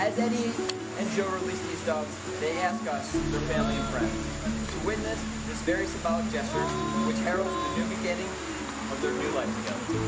As Eddie and Joe release these dogs, they ask us, their family and friends, to witness this very symbolic gesture which heralds the new beginning of their new life together.